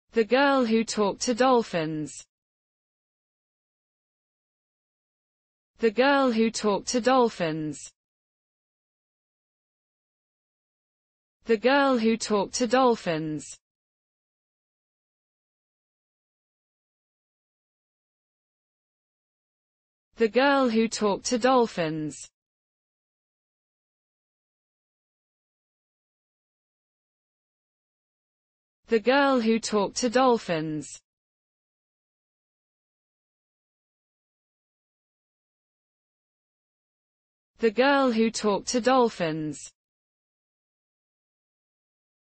The girl who talked to dolphins. The girl who talked to dolphins. The girl who talked to dolphins. The girl who talked to dolphins. The girl who talked to dolphins. The girl who talked to dolphins.